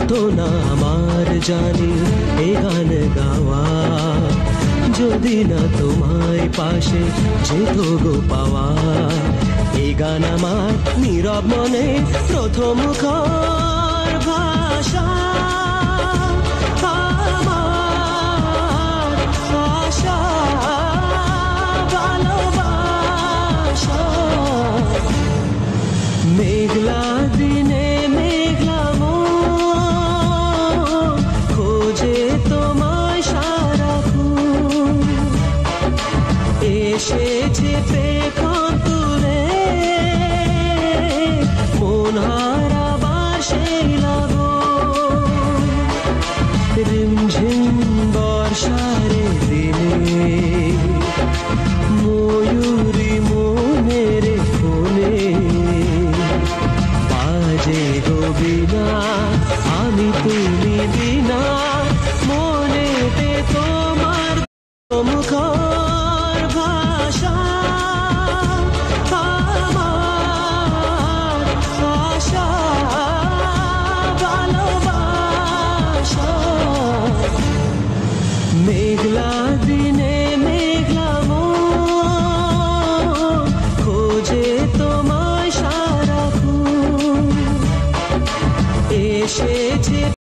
হতো না আমার জানি এ গান গাওয়া, যদি না তোমায় পাশে যেত গো পাওয়া। এই গান আমার নীরব মনে প্রথম মুখর ভাষা, আমার আশা ভালোবাসা। মেঘলা দিনে মেঘলা মন খোঁজে তোমায় সারাক্ষণ, এসেছে পেখম তুলে মন হারাবার সেই লাগন। রিমঝিম বর্ষারে দিনে ময়ূরী মনের কোণে বাজে গো বিনা, আমি তুমি বিনা মনেতে তোমার মুখর ভাষা, আমার আশা ভালোবাসা। মেঘলা দিনে মেঘলা মন খোঁজে তোমায় সারাক্ষণ, এসেছে